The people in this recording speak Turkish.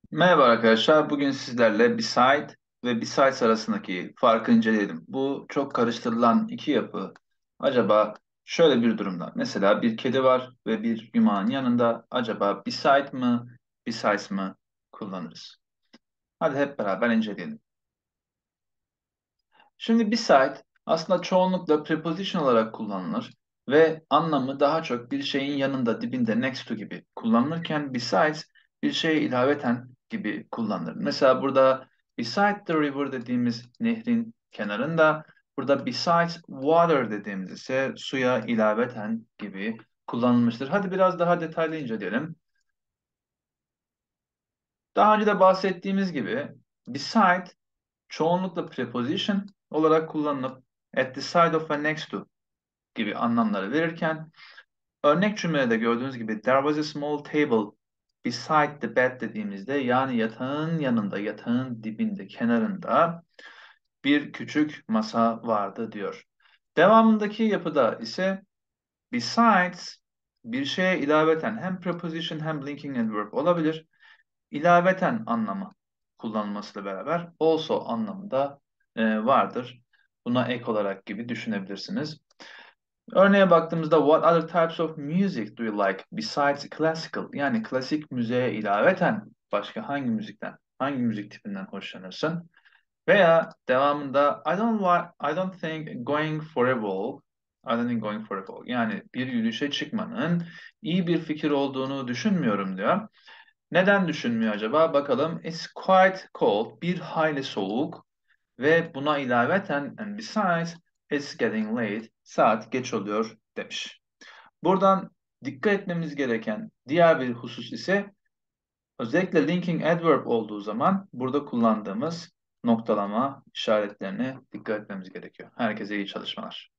Merhaba arkadaşlar. Bugün sizlerle beside ve besides arasındaki farkı inceleyelim. Bu çok karıştırılan iki yapı. Acaba şöyle bir durumda. Mesela bir kedi var ve bir yumağın yanında. Acaba beside mı, besides mı kullanırız? Hadi hep beraber inceleyelim. Şimdi beside aslında çoğunlukla preposition olarak kullanılır ve anlamı daha çok bir şeyin yanında, dibinde, next to gibi kullanılırken besides bir şeye ilaveten gibi kullanılır. Mesela burada beside the river dediğimiz nehrin kenarında, burada besides water dediğimiz ise suya ilaveten gibi kullanılmıştır. Hadi biraz daha detaylı inceleyelim. Daha önce de bahsettiğimiz gibi beside çoğunlukla preposition olarak kullanılıp at the side of a next to gibi anlamları verirken örnek cümlede gördüğünüz gibi there was a small table beside the bed dediğimizde yani yatağın yanında, yatağın dibinde, kenarında bir küçük masa vardı diyor. Devamındaki yapıda ise besides bir şeye ilaveten hem preposition hem linking adverb olabilir. İlaveten anlamı kullanılmasıyla beraber also anlamında vardır. Buna ek olarak gibi düşünebilirsiniz. Örneğe baktığımızda what other types of music do you like besides classical? Yani klasik müziğe ilaveten başka hangi müzikten, hangi müzik tipinden hoşlanırsın? Veya devamında I don't think going for a walk I don't think going for a walk yani bir yürüyüşe çıkmanın iyi bir fikir olduğunu düşünmüyorum diyor. Neden düşünmüyor acaba? Bakalım. It's quite cold. Bir hayli soğuk. Ve buna ilaveten and besides it's getting late. Saat geç oluyor demiş. Buradan dikkat etmemiz gereken diğer bir husus ise özellikle linking adverb olduğu zaman burada kullandığımız noktalama işaretlerine dikkat etmemiz gerekiyor. Herkese iyi çalışmalar.